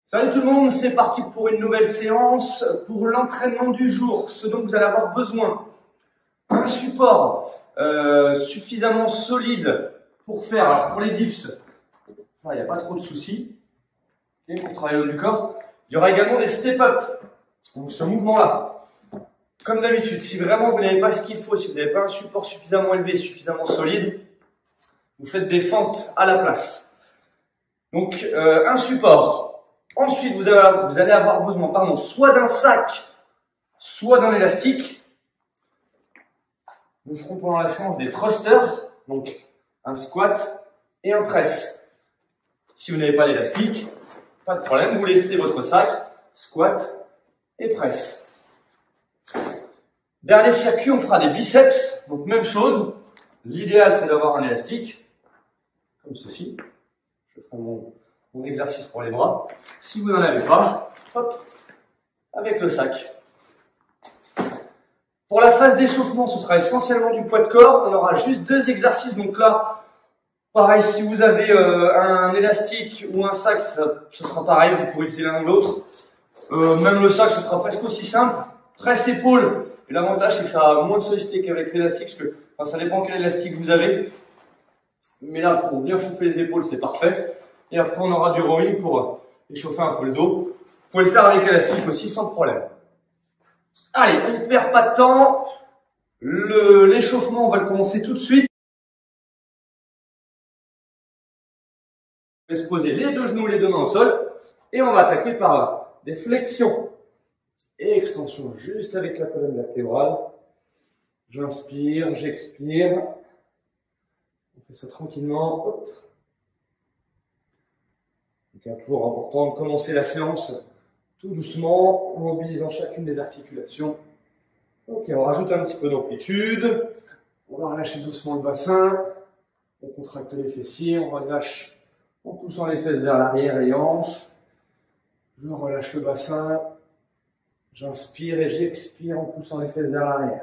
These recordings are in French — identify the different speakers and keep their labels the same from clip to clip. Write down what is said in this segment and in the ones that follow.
Speaker 1: Salut tout le monde, c'est parti pour une nouvelle séance pour l'entraînement du jour. Ce dont vous allez avoir besoin, un support suffisamment solide pour faire, alors pour les dips, ça il n'y a pas trop de soucis, okay, pour travailler le haut du corps. Il y aura également des step-up, donc ce mouvement-là. Comme d'habitude, si vraiment vous n'avez pas ce qu'il faut, si vous n'avez pas un support suffisamment élevé, suffisamment solide, vous faites des fentes à la place. Donc un support. Ensuite, vous allez avoir besoin, soit d'un sac, soit d'un élastique. Nous ferons pendant la séance des thrusters, donc un squat et un press. Si vous n'avez pas d'élastique, pas de problème, vous laissez votre sac, squat et press. Dernier circuit, on fera des biceps, donc même chose. L'idéal, c'est d'avoir un élastique, comme ceci. Je ferai mon exercice pour les bras. Si vous n'en avez pas, hop, avec le sac. Pour la phase d'échauffement, ce sera essentiellement du poids de corps. On aura juste deux exercices. Donc là, pareil, si vous avez un élastique ou un sac, ce sera pareil. Vous pourrez utiliser l'un ou l'autre. Même le sac, ce sera presque aussi simple. Presse épaule. Et l'avantage, c'est que ça a moins de sollicité qu'avec l'élastique, parce que ça dépend quel élastique vous avez. Mais là, pour bien chauffer les épaules, c'est parfait. Et après, on aura du rowing pour échauffer un peu le dos. Vous pouvez le faire avec élastique aussi, sans problème. Allez, on ne perd pas de temps. L'échauffement, on va le commencer tout de suite. On va se poser les deux genoux, les deux mains au sol. Et on va attaquer par des flexions et extensions, juste avec la colonne vertébrale. J'inspire, j'expire. On fait ça tranquillement. Hop. Donc, toujours important de commencer la séance tout doucement, en mobilisant chacune des articulations. Ok, on rajoute un petit peu d'amplitude. On va relâcher doucement le bassin. On contracte les fessiers, on relâche en poussant les fesses vers l'arrière et les hanches. Je relâche le bassin. J'inspire et j'expire en poussant les fesses vers l'arrière.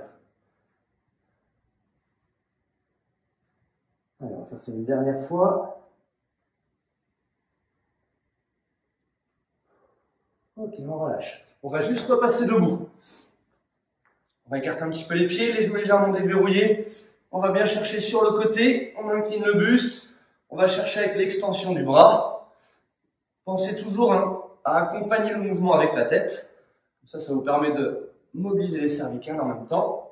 Speaker 1: Allez, on va faire ça une dernière fois. Ok, on relâche. On va juste repasser debout. On va écarter un petit peu les pieds, les genoux légèrement déverrouillés. On va bien chercher sur le côté, on incline le buste. On va chercher avec l'extension du bras. Pensez toujours à accompagner le mouvement avec la tête. Comme ça vous permet de mobiliser les cervicales en même temps.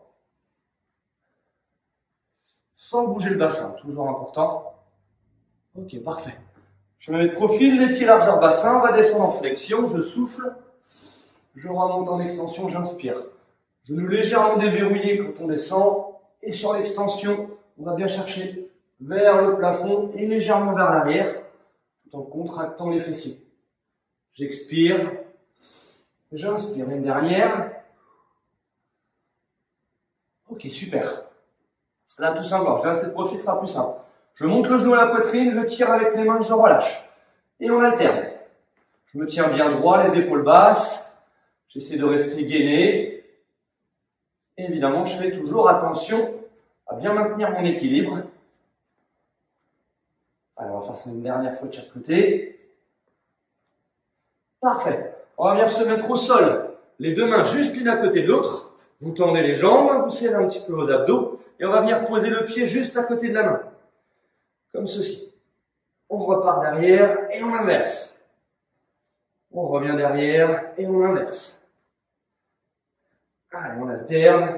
Speaker 1: Sans bouger le bassin, toujours important. Ok, parfait. Je me mets de profil, les pieds largeur bassin, on va descendre en flexion, je souffle, je remonte en extension, j'inspire. Genoux légèrement déverrouillés quand on descend, et sur l'extension, on va bien chercher vers le plafond et légèrement vers l'arrière, tout en contractant les fessiers. J'expire, j'inspire, une dernière. Ok, super. Là, tout simplement, je vais rester de profil, ce sera plus simple. Je monte le genou à la poitrine, je tire avec les mains, je relâche. Et on alterne. Je me tiens bien droit, les épaules basses. J'essaie de rester gainé. Et évidemment, je fais toujours attention à bien maintenir mon équilibre. Allez, on va faire ça une dernière fois de chaque côté. Parfait. On va venir se mettre au sol. Les deux mains juste l'une à côté de l'autre. Vous tendez les jambes, vous serrez un petit peu vos abdos. Et on va venir poser le pied juste à côté de la main. Comme ceci. On repart derrière et on inverse. On revient derrière et on inverse. Allez, on alterne.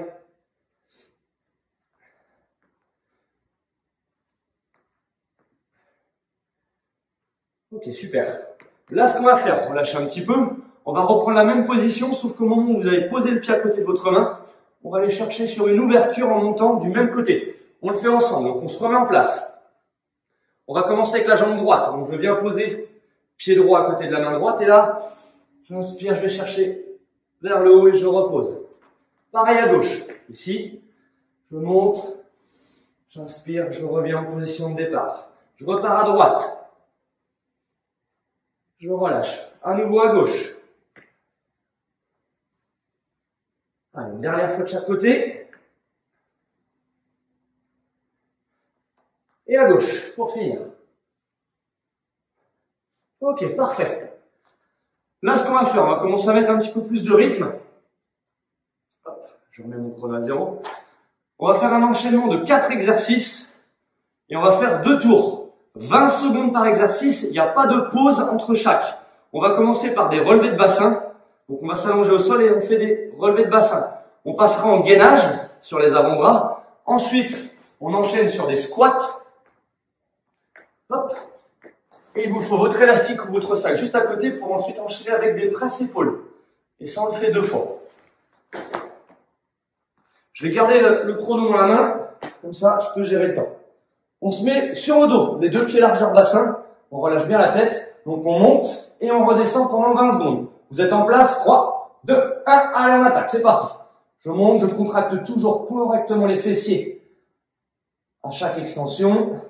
Speaker 1: Ok, super. Là, ce qu'on va faire, on relâche un petit peu. On va reprendre la même position, sauf qu'au moment où vous avez posé le pied à côté de votre main, on va aller chercher sur une ouverture en montant du même côté. On le fait ensemble, donc on se remet en place. On va commencer avec la jambe droite. Donc je viens poser pied droit à côté de la main droite et là, j'inspire, je vais chercher vers le haut et je repose. Pareil à gauche. Ici, je monte, j'inspire, je reviens en position de départ. Je repars à droite. Je relâche. À nouveau à gauche. Allez, une dernière fois de chaque côté. Et à gauche, pour finir. Ok, parfait. Là, ce qu'on va faire, on va commencer à mettre un petit peu plus de rythme. Hop, je remets mon chrono à 0. On va faire un enchaînement de 4 exercices et on va faire 2 tours. 20 secondes par exercice, il n'y a pas de pause entre chaque. On va commencer par des relevés de bassin. Donc on va s'allonger au sol et on fait des relevés de bassin. On passera en gainage sur les avant-bras. Ensuite, on enchaîne sur des squats. Hop. Et il vous faut votre élastique ou votre sac juste à côté pour ensuite enchaîner avec des presses épaules. Et ça, on le fait 2 fois. Je vais garder le chrono dans la main. Comme ça, je peux gérer le temps. On se met sur le dos, les 2 pieds largeur bassin. On relâche bien la tête. Donc on monte et on redescend pendant 20 secondes. Vous êtes en place, 3, 2, 1, allez on attaque, c'est parti. Je monte, je contracte toujours correctement les fessiers à chaque extension.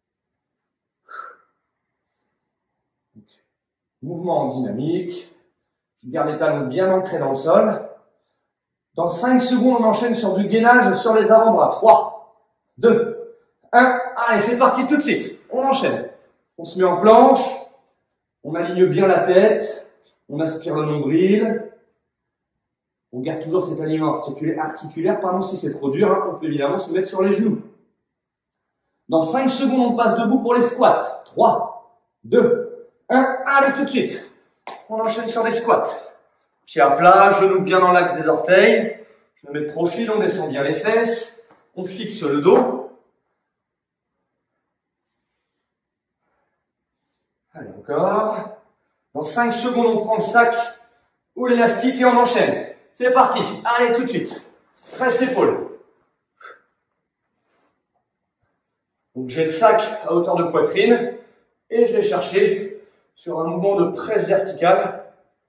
Speaker 1: Mouvement dynamique. Je garde les talons bien ancrés dans le sol. Dans 5 secondes, on enchaîne sur du gainage sur les avant-bras. 3, 2, 1, allez c'est parti tout de suite. On enchaîne. On se met en planche. On aligne bien la tête. On aspire le nombril. On garde toujours cet alignement articulaire. Pardon, si c'est trop dur, hein, on peut évidemment se mettre sur les genoux. Dans 5 secondes, on passe debout pour les squats. 3, 2, 1, allez tout de suite. On enchaîne sur les squats. Pieds à plat, genoux bien dans l'axe des orteils. Je me mets de profil, on descend bien les fesses. On fixe le dos. Allez, encore. Dans 5 secondes, on prend le sac ou l'élastique et on enchaîne. C'est parti. Allez, tout de suite. Presse épaule. Donc, j'ai le sac à hauteur de poitrine et je vais chercher sur un mouvement de presse verticale.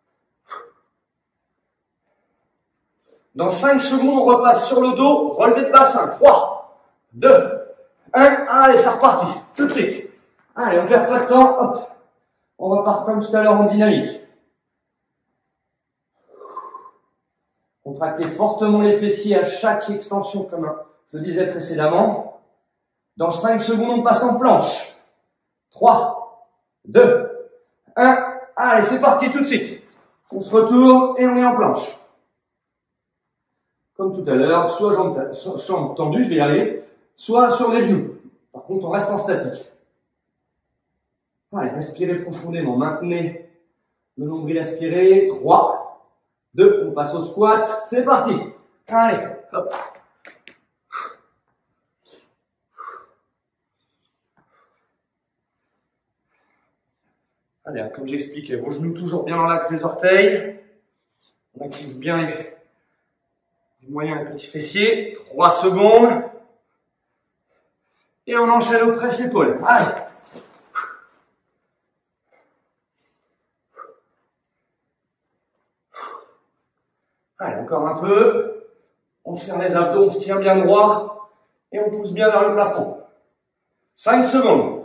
Speaker 1: Dans 5 secondes, on repasse sur le dos, relevé de bassin. 3, 2, 1. Allez, c'est reparti. Tout de suite. Allez, on ne perd pas de temps. Hop. On repart comme tout à l'heure en dynamique. Contractez fortement les fessiers à chaque extension, comme je le disais précédemment. Dans 5 secondes, on passe en planche. 3, 2, 1. Allez, c'est parti tout de suite. On se retourne et on est en planche. Comme tout à l'heure, soit jambes tendues, je vais y aller, soit sur les genoux. Par contre, on reste en statique. Allez, respirez profondément. Maintenez le nombril aspiré. 3, 2, on passe au squat. C'est parti. Allez, hop. Allez, comme j'expliquais, vos genoux toujours bien dans l'axe des orteils. On active bien les moyens et petits fessiers. 3 secondes. Et on enchaîne au presse-épaules. Allez. Allez, encore un peu. On serre les abdos, on se tient bien droit. Et on pousse bien vers le plafond. 5 secondes.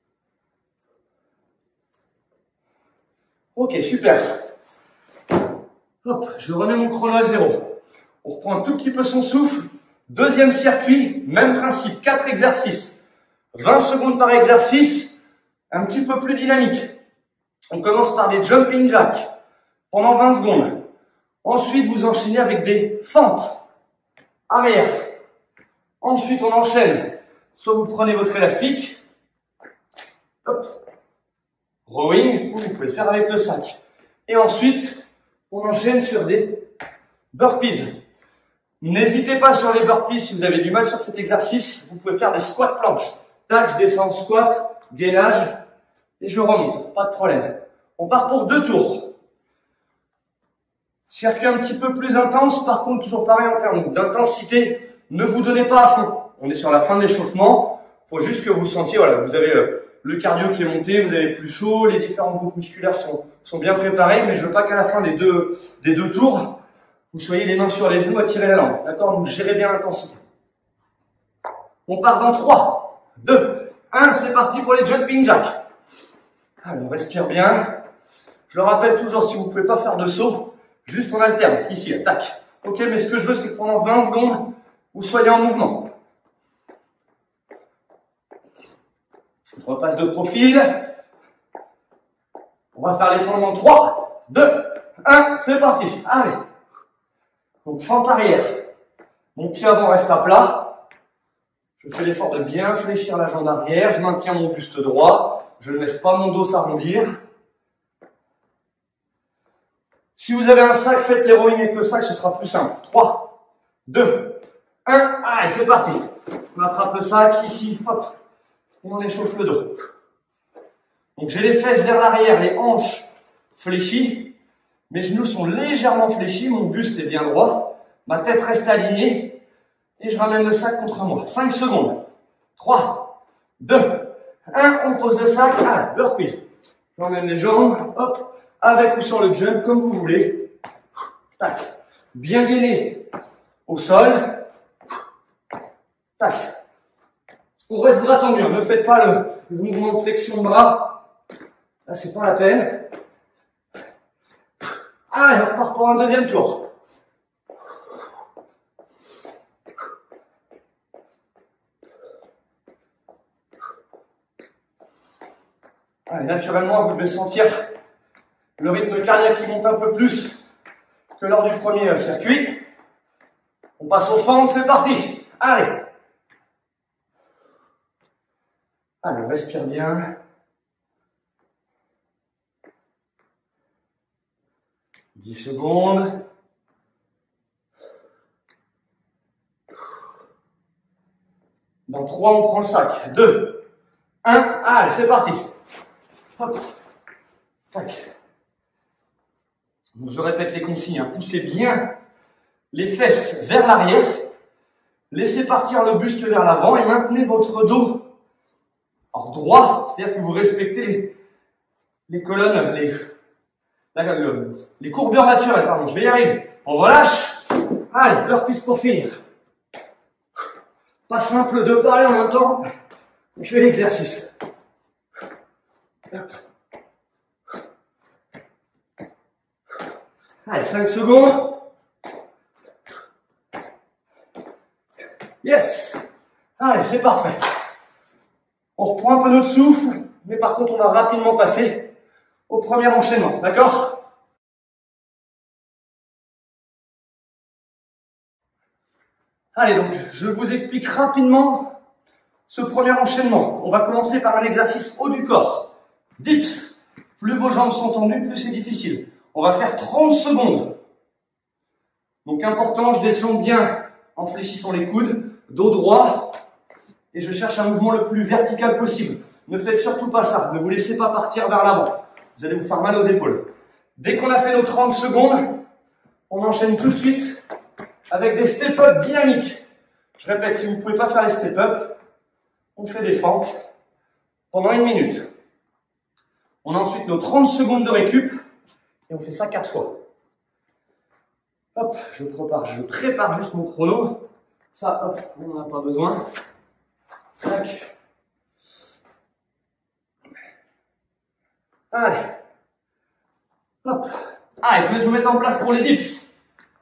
Speaker 1: Ok, super. Hop, je remets mon chrono à 0. On reprend un tout petit peu son souffle. Deuxième circuit, même principe, 4 exercices. 20 secondes par exercice, un petit peu plus dynamique. On commence par des jumping jacks pendant 20 secondes. Ensuite, vous enchaînez avec des fentes arrière. Ensuite, on enchaîne. Soit vous prenez votre élastique. Hop. Rowing, ou vous pouvez le faire avec le sac. Et ensuite, on enchaîne sur des burpees. N'hésitez pas sur les burpees si vous avez du mal sur cet exercice. Vous pouvez faire des squats planches. Tac, je descends, squat, gainage, et je remonte. Pas de problème. On part pour 2 tours. Circuit un petit peu plus intense, par contre, toujours pareil en termes d'intensité. Ne vous donnez pas à fond. On est sur la fin de l'échauffement. Il faut juste que vous sentiez, voilà, vous avez le cardio qui est monté, vous avez plus chaud, les différents groupes musculaires sont bien préparés, mais je veux pas qu'à la fin des deux tours, vous soyez les mains sur les genoux à tirer la langue. D'accord? Donc gérez bien l'intensité. On part dans 3, 2, 1, c'est parti pour les jumping jacks. Allez, on respire bien. Je le rappelle toujours, si vous ne pouvez pas faire de saut, juste on alterne, ici, tac. Ok, mais ce que je veux, c'est que pendant 20 secondes, vous soyez en mouvement. Je repasse de profil. On va faire l'effondrement 3, 2, 1, c'est parti. Allez. Donc fente arrière. Mon pied avant reste à plat. Je fais l'effort de bien fléchir la jambe arrière. Je maintiens mon buste droit. Je ne laisse pas mon dos s'arrondir. Si vous avez un sac, faites l'héroïne avec le sac, ce sera plus simple. 3, 2, 1, allez, c'est parti. On attrape le sac ici, hop, et on échauffe le dos. Donc j'ai les fesses vers l'arrière, les hanches fléchies, mes genoux sont légèrement fléchis, mon buste est bien droit, ma tête reste alignée, et je ramène le sac contre moi. 5 secondes. 3, 2, 1, on pose le sac, allez, le reprise. J'emmène les jambes, hop, avec ou sans le jump, comme vous voulez. Tac. Bien gainé au sol. Tac. On reste bras tendu. Ne faites pas le mouvement de flexion de bras. Là, c'est pas la peine. Allez, on part pour un deuxième tour. Allez, naturellement, vous devez sentir le rythme cardiaque qui monte un peu plus que lors du premier circuit. On passe aux fentes, c'est parti. Allez. Allez, on respire bien. 10 secondes. Dans 3, on prend le sac. 2, 1, allez, c'est parti. Hop. Tac. Donc, je répète les consignes, hein. Poussez bien les fesses vers l'arrière, laissez partir le buste vers l'avant et maintenez votre dos droit, c'est-à-dire que vous respectez les colonnes, les courbures naturelles, pardon, je vais y arriver. On relâche, allez, burpees pour finir. Pas simple de parler en même temps, je fais l'exercice. Allez, 5 secondes. Yes. Allez, c'est parfait. On reprend un peu notre souffle, mais par contre, on va rapidement passer au premier enchaînement. D'accord? Allez, donc, je vous explique rapidement ce premier enchaînement. On va commencer par un exercice haut du corps. Dips. Plus vos jambes sont tendues, plus c'est difficile. On va faire 30 secondes. Donc important, je descends bien en fléchissant les coudes, dos droit, et je cherche un mouvement le plus vertical possible. Ne faites surtout pas ça, ne vous laissez pas partir vers l'avant. Vous allez vous faire mal aux épaules. Dès qu'on a fait nos 30 secondes, on enchaîne tout de suite avec des step-up dynamiques. Je répète, si vous ne pouvez pas faire les step-up, on fait des fentes pendant 1 minute. On a ensuite nos 30 secondes de récup, et on fait ça 4 fois. Hop, je prépare juste mon chrono. Ça, hop, on n'en a pas besoin. Tac. Allez. Hop. Allez, je vous laisse vous mettre en place pour les dips.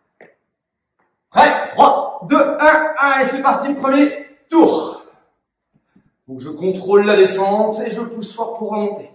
Speaker 1: Prêt? 3, 2, 1. Allez, c'est parti, premier tour. Donc je contrôle la descente et je pousse fort pour remonter.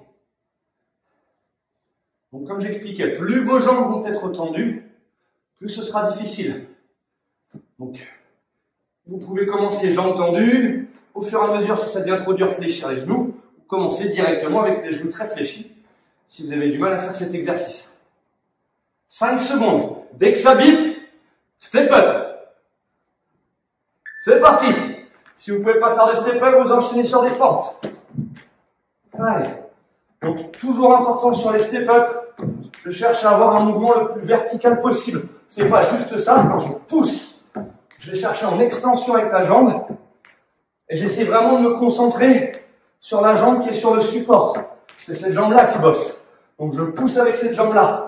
Speaker 1: Donc comme j'expliquais, plus vos jambes vont être tendues, plus ce sera difficile. Donc, vous pouvez commencer jambes tendues. Au fur et à mesure, si ça devient trop dur, fléchir les genoux. Commencez directement avec les genoux très fléchis, si vous avez du mal à faire cet exercice. 5 secondes. Dès que ça bip, step up. C'est parti. Si vous ne pouvez pas faire de step up, vous enchaînez sur des fentes. Allez. Donc, toujours important sur les step up, je cherche à avoir un mouvement le plus vertical possible. C'est pas juste ça, quand je pousse, je vais chercher en extension avec la jambe, et j'essaie vraiment de me concentrer sur la jambe qui est sur le support. C'est cette jambe-là qui bosse. Donc je pousse avec cette jambe-là.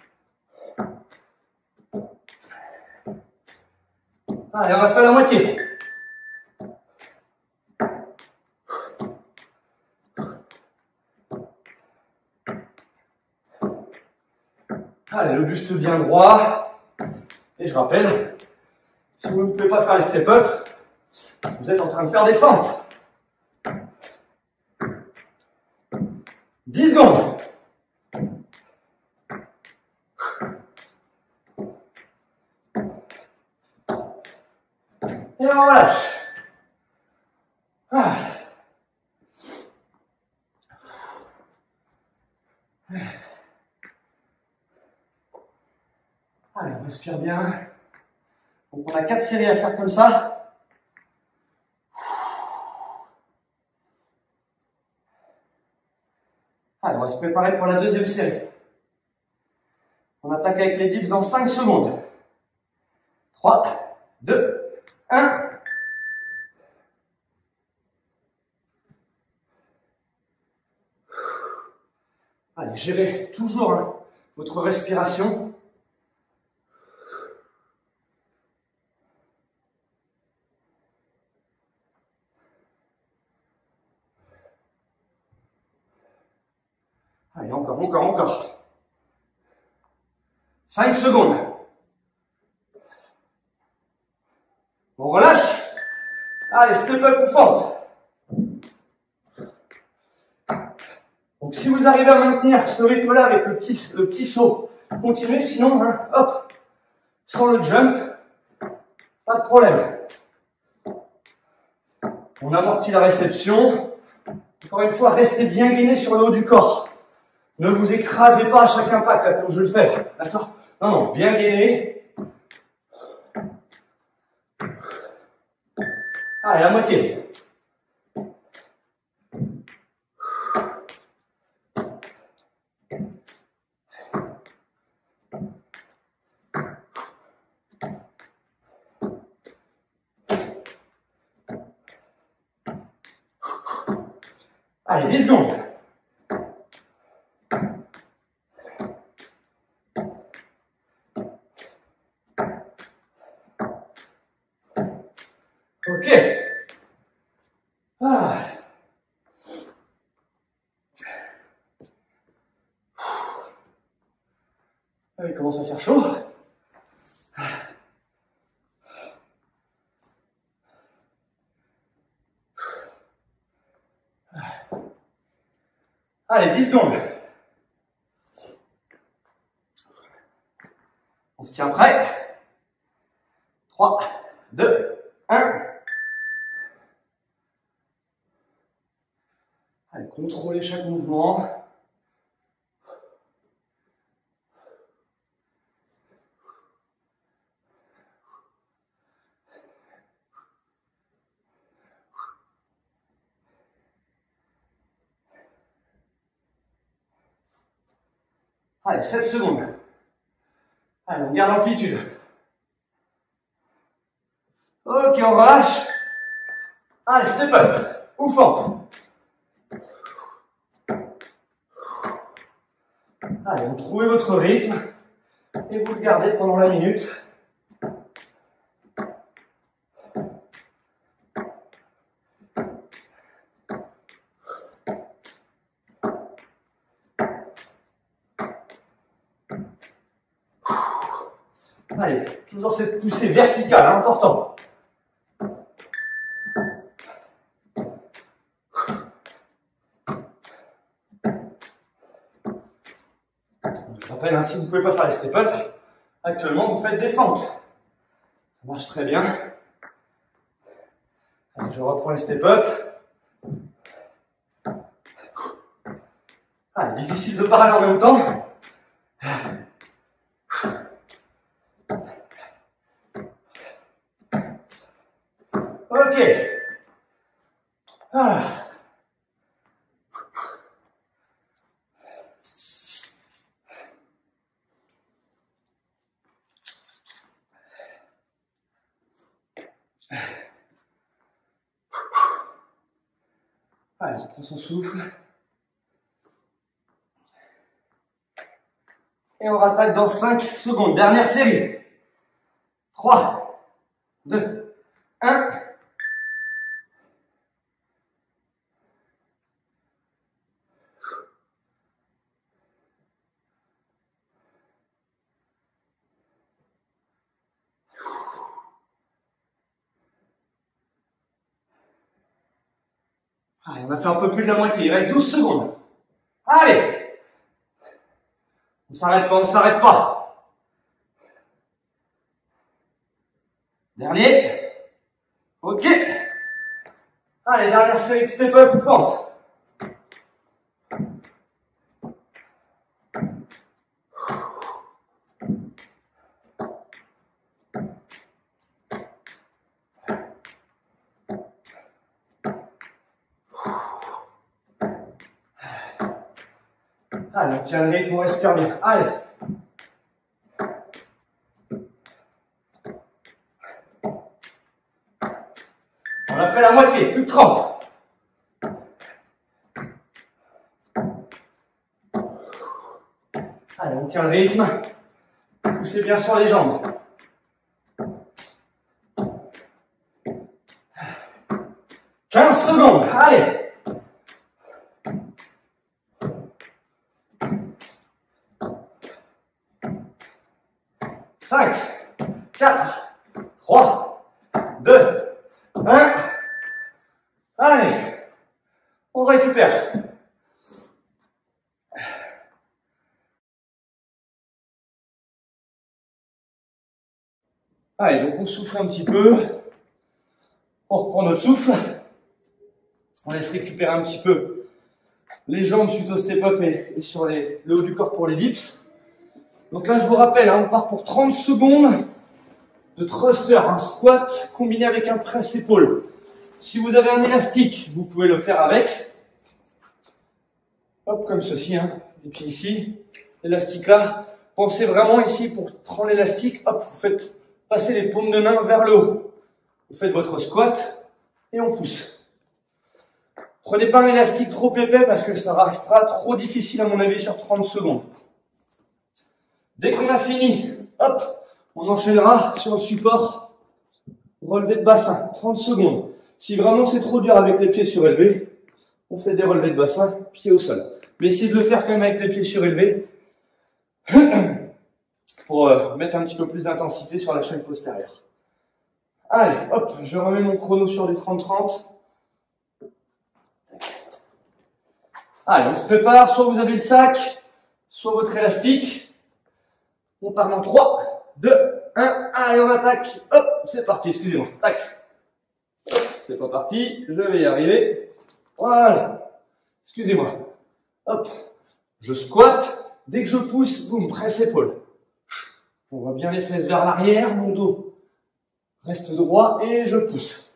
Speaker 1: Allez, on va faire la moitié. Allez, le buste bien droit. Et je rappelle, si vous ne pouvez pas faire les step-up, vous êtes en train de faire des fentes. 10 secondes. Et on relâche. Ah. Allez, on respire bien. Donc on a 4 séries à faire comme ça. Allez, on va se préparer pour la deuxième série. On attaque avec les dips dans 5 secondes. 3, 2, 1. Allez, gérez toujours hein, votre respiration. Allez, encore. 5 secondes. On relâche. Allez, step up ou forte. Donc si vous arrivez à maintenir ce rythme-là avec le petit saut, continuez, sinon, hein, hop, sur le jump, pas de problème. On amortit la réception. Encore une fois, restez bien gainé sur le haut du corps. Ne vous écrasez pas à chaque impact, là, comme je le fais, d'accord? Non, bien gainé. Allez, la moitié. Allez, 10 secondes. Ok. Ah. Il commence à faire chaud. Allez, 10 secondes. On se tient prêt. 3, 2, 1. Allez, contrôlez chaque mouvement. Allez, 7 secondes. Allez, on garde l'amplitude. Ok, on relâche. Allez, step up. Ou forte. Allez, vous trouvez votre rythme et vous le gardez pendant la minute. Allez, toujours cette poussée verticale, hein, important. Je rappelle, hein, si vous ne pouvez pas faire les step-up, actuellement vous faites des fentes. Ça marche très bien. Allez, je reprends les step-up. Allez, difficile de parler en même temps. Ok. Ah. Allez, on prend son souffle. Et on rattaque dans 5 secondes. Dernière série. 3, 2, 1. Allez, on a fait un peu plus de la moitié. Il reste 12 secondes. Allez. On s'arrête pas, on s'arrête pas. Dernier. Ok. Allez, dernière série de step-up fente. Allez, on tient le rythme, on respire bien. Allez. On a fait la moitié, plus de 30. Allez, on tient le rythme. Poussez bien sur les jambes. 15 secondes, allez. 5, 4, 3, 2, 1. Allez, on récupère. Allez, donc on souffle un petit peu. On reprend notre souffle. On laisse récupérer un petit peu les jambes suite au step-up et sur le haut du corps pour les dips. Donc là, je vous rappelle, on part pour 30 secondes de thruster, un squat combiné avec un presse-épaule. Si vous avez un élastique, vous pouvez le faire avec. Hop, comme ceci, Et puis ici, l'élastique là. Pensez vraiment ici, pour prendre l'élastique, hop, vous faites passer les paumes de main vers le haut. Vous faites votre squat et on pousse. Prenez pas un élastique trop épais parce que ça restera trop difficile à mon avis sur 30 secondes. Dès qu'on a fini, hop, on enchaînera sur le support, relevé de bassin, 30 secondes. Si vraiment c'est trop dur avec les pieds surélevés, on fait des relevés de bassin, pieds au sol. Mais essayez de le faire quand même avec les pieds surélevés pour mettre un petit peu plus d'intensité sur la chaîne postérieure. Allez, hop, je remets mon chrono sur les 30-30. Allez, on se prépare, soit vous avez le sac, soit votre élastique. On part dans 3, 2, 1, allez on attaque, hop, c'est parti, excusez-moi, tac. Hop, c'est pas parti, je vais y arriver. Voilà, excusez-moi. Hop, je squatte, dès que je pousse, boum, presse épaule. On voit bien les fesses vers l'arrière, mon dos reste droit et je pousse.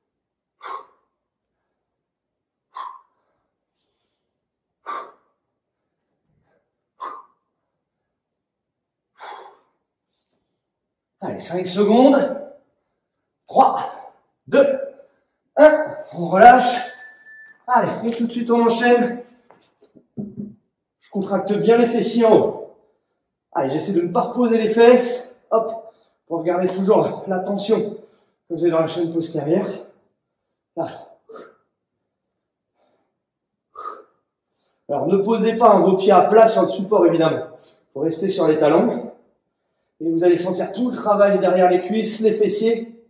Speaker 1: Allez, 5 secondes. 3, 2, 1. On relâche. Allez, et tout de suite on enchaîne. Je contracte bien les fessiers en haut. Allez, j'essaie de ne pas reposer les fesses. Hop, pour garder toujours la tension que vous avez dans la chaîne postérieure. Là. Alors, ne posez pas vos pieds à plat sur le support, évidemment. Il faut rester sur les talons. Et vous allez sentir tout le travail derrière les cuisses, les fessiers.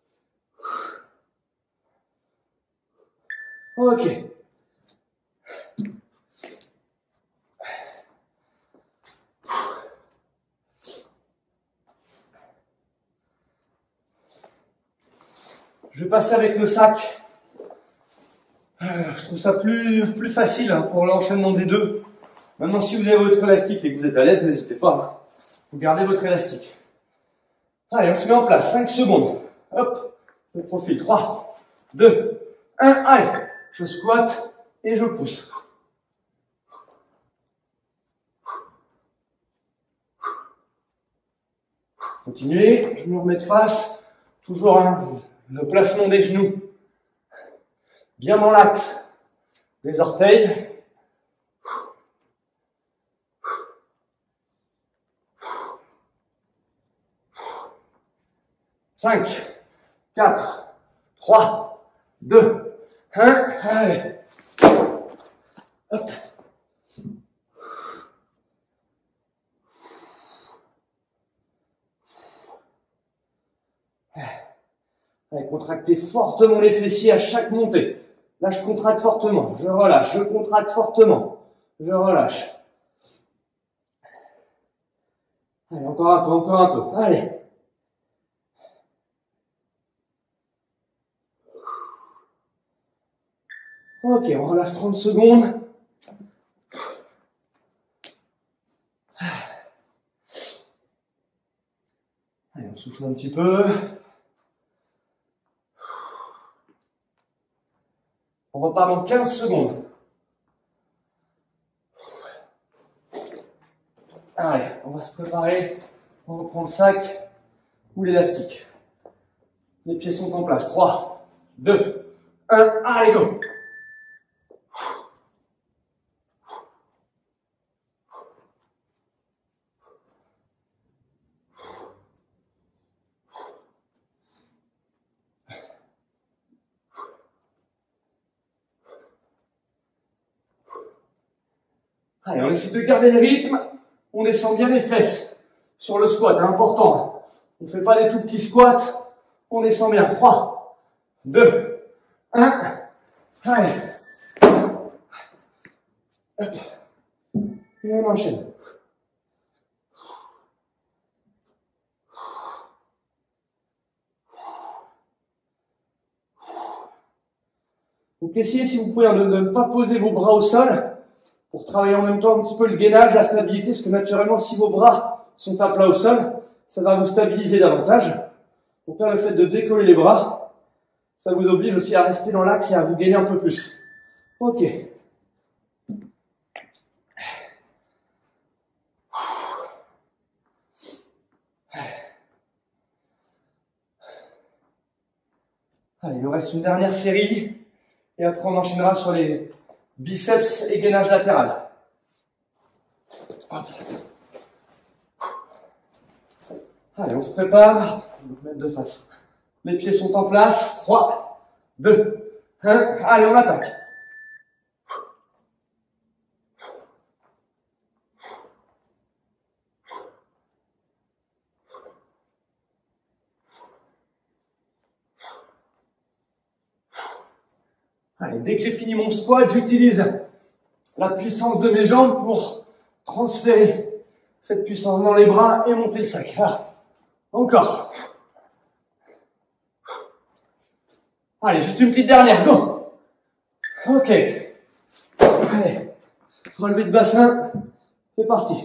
Speaker 1: Ok. Je vais passer avec le sac. Je trouve ça plus facile pour l'enchaînement des deux. Maintenant, si vous avez votre élastique et que vous êtes à l'aise, n'hésitez pas. Vous gardez votre élastique. Allez, on se met en place. 5 secondes. Hop, le profil. 3, 2, 1. Allez, je squatte et je pousse. Continuez, je me remets de face. Toujours le placement des genoux. Bien dans l'axe des orteils. 5, 4, 3, 2, 1. Allez. Hop. Allez, contractez fortement les fessiers à chaque montée. Là, je contracte fortement, je relâche, je contracte fortement, je relâche. Allez, encore un peu, encore un peu. Allez. Ok, on relâche 30 secondes. Allez, on souffle un petit peu. On repart dans 15 secondes. Allez, on va se préparer. On reprend le sac ou l'élastique. Les pieds sont en place. 3, 2, 1, allez, go! Allez, on essaie de garder le rythme. On descend bien les fesses sur le squat, important. On ne fait pas des tout petits squats. On descend bien. 3, 2, 1. Allez. Hop. Et on enchaîne. Donc essayez, si vous pouvez, de ne pas poser vos bras au sol pour travailler en même temps un petit peu le gainage, la stabilité, parce que naturellement, si vos bras sont à plat au sol, ça va vous stabiliser davantage. Donc là, le fait de décoller les bras, ça vous oblige aussi à rester dans l'axe et à vous gainer un peu plus. Ok. Allez, il nous reste une dernière série. Et après, on enchaînera sur les biceps et gainage latéral. Hop. Allez, on se prépare. On va se mettre de face. Les pieds sont en place. 3, 2, 1. Allez, on attaque. Allez, dès que j'ai fini mon squat, j'utilise la puissance de mes jambes pour transférer cette puissance dans les bras et monter le sac. Ah, encore. Allez, juste une petite dernière, go. Ok. Allez, relevé de bassin, c'est parti.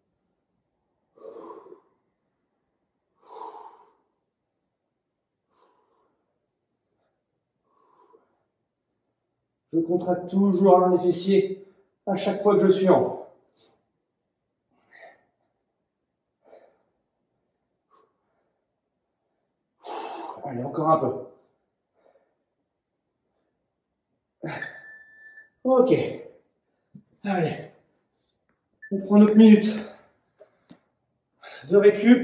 Speaker 1: Je contracte toujours les fessiers à chaque fois que je suis en. Allez, encore un peu. Ok. Allez. On prend notre minute de récup.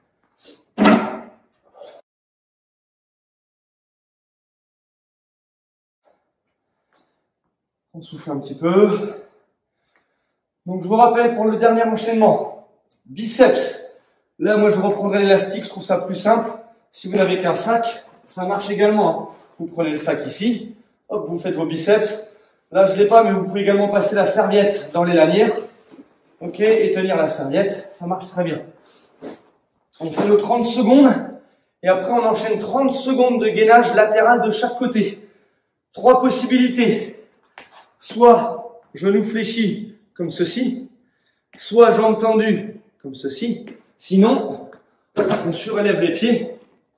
Speaker 1: On souffle un petit peu. Donc je vous rappelle pour le dernier enchaînement, biceps. Là, moi je reprendrai l'élastique, je trouve ça plus simple. Si vous n'avez qu'un sac, ça marche également. Vous prenez le sac ici, hop, vous faites vos biceps. Là, je l'ai pas, mais vous pouvez également passer la serviette dans les lanières. Ok, et tenir la serviette, ça marche très bien. On fait nos 30 secondes, et après on enchaîne 30 secondes de gainage latéral de chaque côté. 3 possibilités. Soit genou fléchi, comme ceci, soit jambes tendues, comme ceci. Sinon, on surélève les pieds.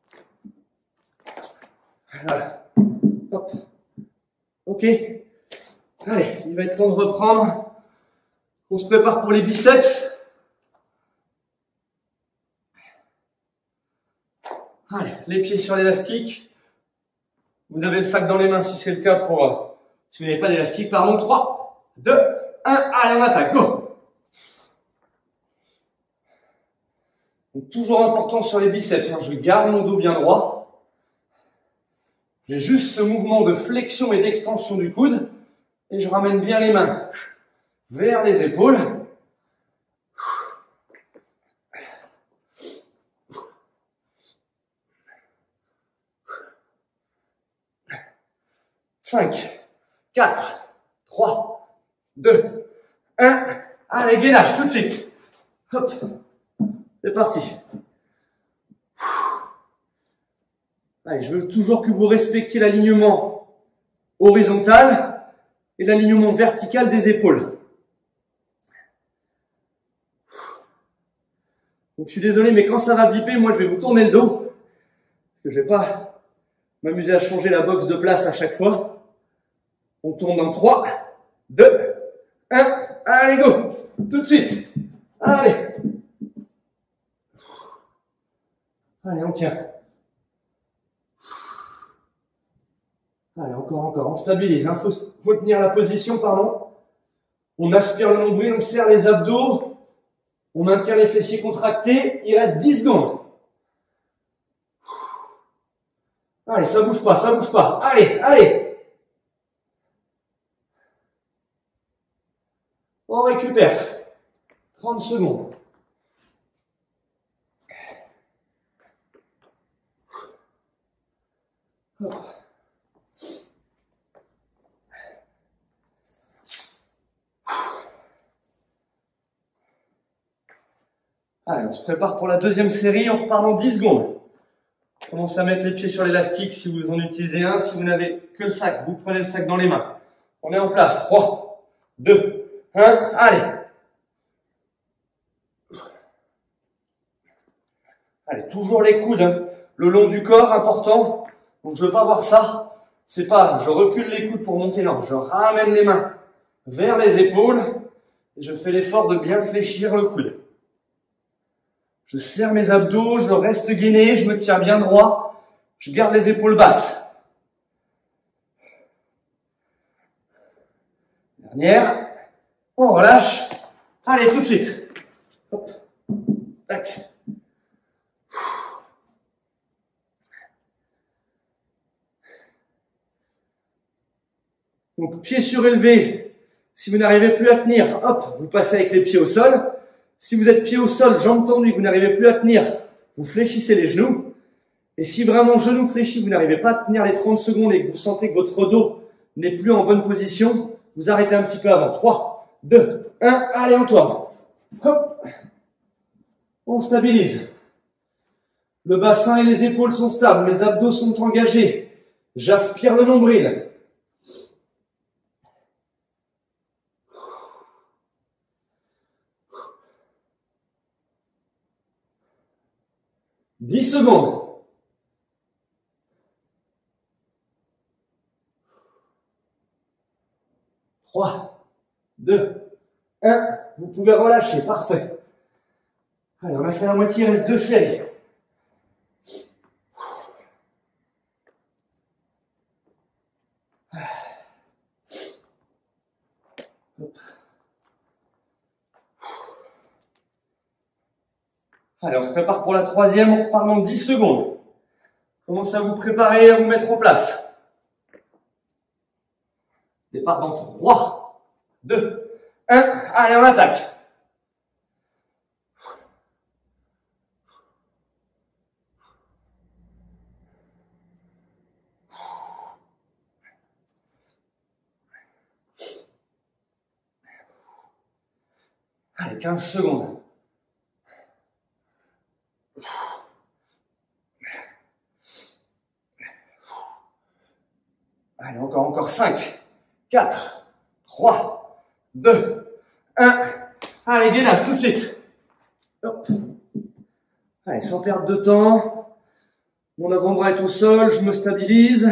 Speaker 1: Voilà. Hop. Ok. Allez, il va être temps de reprendre. On se prépare pour les biceps. Allez, les pieds sur l'élastique. Vous avez le sac dans les mains si c'est le cas pour... si vous n'avez pas d'élastique, pardon. 3, 2, 1. Allez, on attaque. Go. Donc, toujours important sur les biceps. Je garde mon dos bien droit. J'ai juste ce mouvement de flexion et d'extension du coude. Et je ramène bien les mains vers les épaules. Cinq, 4, 3, 2, 1. Allez, gainage tout de suite. Hop, c'est parti. Allez, je veux toujours que vous respectiez l'alignement horizontal. et l'alignement vertical des épaules. Donc je suis désolé, mais quand ça va biper, moi je vais vous tourner le dos, parce que je vais pas m'amuser à changer la boxe de place à chaque fois. On tourne dans 3, 2, 1, allez go, tout de suite, allez. Allez, on tient. Allez, encore, on stabilise, hein. Faut tenir la position, pardon. On aspire le nombril, on serre les abdos, on maintient les fessiers contractés, il reste 10 secondes. Allez, ça bouge pas, allez. On récupère. 30 secondes. Allez, on se prépare pour la deuxième série, on repart dans 10 secondes. Commencez à mettre les pieds sur l'élastique si vous en utilisez un. Si vous n'avez que le sac, vous prenez le sac dans les mains. On est en place. 3, 2, 1, allez. Allez, toujours les coudes, hein, le long du corps, important. Donc je veux pas voir ça. C'est pas, je recule les coudes pour monter, non. Je ramène les mains vers les épaules et je fais l'effort de bien fléchir le coude. Je serre mes abdos, je reste gainé, je me tiens bien droit, je garde les épaules basses. Dernière, on relâche. Allez, tout de suite. Hop, tac. Donc, pieds surélevés. Si vous n'arrivez plus à tenir, hop, vous passez avec les pieds au sol. Si vous êtes pieds au sol, jambes tendues, que vous n'arrivez plus à tenir, vous fléchissez les genoux. Et si vraiment genoux fléchis, vous n'arrivez pas à tenir les 30 secondes et que vous sentez que votre dos n'est plus en bonne position, vous arrêtez un petit peu avant. 3, 2, 1, allez, on tourne. Hop. On stabilise. Le bassin et les épaules sont stables, les abdos sont engagés. J'aspire le nombril. 10 secondes. 3, 2, 1. Vous pouvez relâcher, parfait. Allez, on a fait la moitié, il reste 2 séries. Allez, on se prépare pour la troisième, on repart dans 10 secondes. Commencez à vous préparer, à vous mettre en place. Départ dans 3, 2, 1. Allez, on attaque. Allez, 15 secondes. Allez, encore 5, 4, 3, 2, 1. Allez, gainage tout de suite. Hop. Allez, sans perdre de temps. Mon avant-bras est au sol, je me stabilise.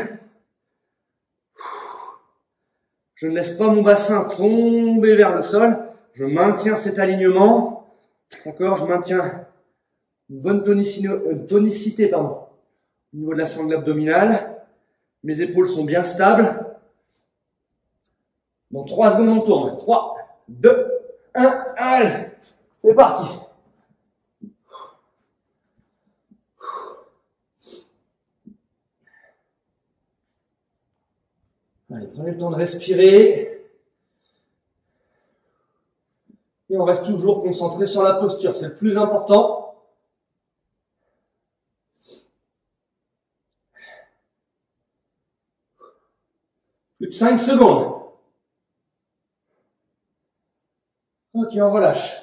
Speaker 1: Je ne laisse pas mon bassin tomber vers le sol. Je maintiens cet alignement. D'accord, je maintiens une bonne tonicité au niveau de la sangle abdominale. Mes épaules sont bien stables. Dans 3 secondes, on tourne. 3, 2, 1, allez, c'est parti. Allez, prenez le temps de respirer. Et on reste toujours concentré sur la posture, c'est le plus important. Plus de 5 secondes. Ok, on relâche.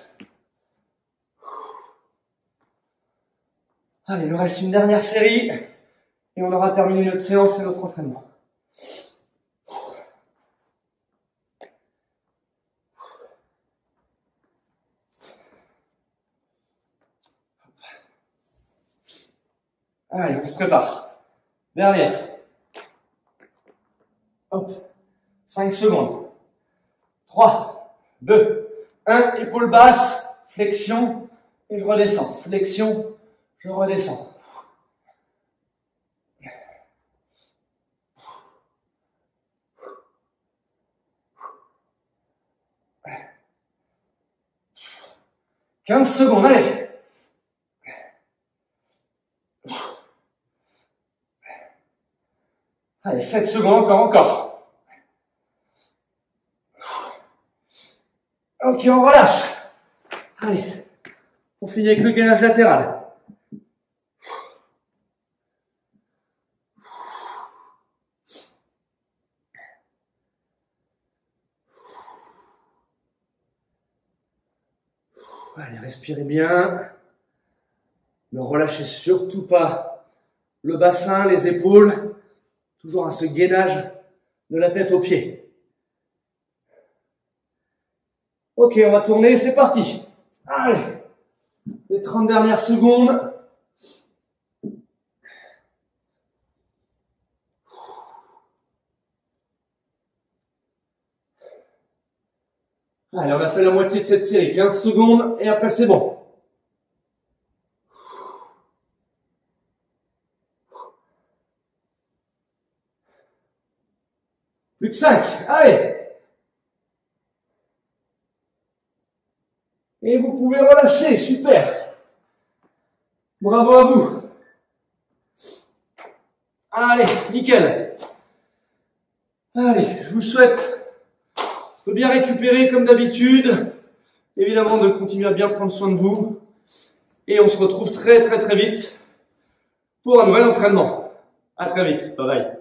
Speaker 1: Allez, il nous reste une dernière série et on aura terminé notre séance et notre entraînement. Allez, on se prépare. Derrière. Hop. 5 secondes. 3, 2, 1. Épaule basse. Flexion. Et je redescends. Flexion. Je redescends. « 15 secondes, allez. Allez, 7 secondes, encore. Ok, on relâche. Allez, on finit avec le gainage latéral. Allez, respirez bien. Ne relâchez surtout pas le bassin, les épaules. Toujours à ce gainage de la tête aux pieds. Ok, on va tourner, c'est parti. Allez, les 30 dernières secondes. Allez, on a fait la moitié de cette série, 15 secondes, et après c'est bon. Plus que 5, allez. Et vous pouvez relâcher, super. Bravo à vous. Allez, nickel. Allez, je vous souhaite de bien récupérer comme d'habitude. Évidemment, de continuer à bien prendre soin de vous. Et on se retrouve très vite pour un nouvel entraînement. À très vite. Bye bye.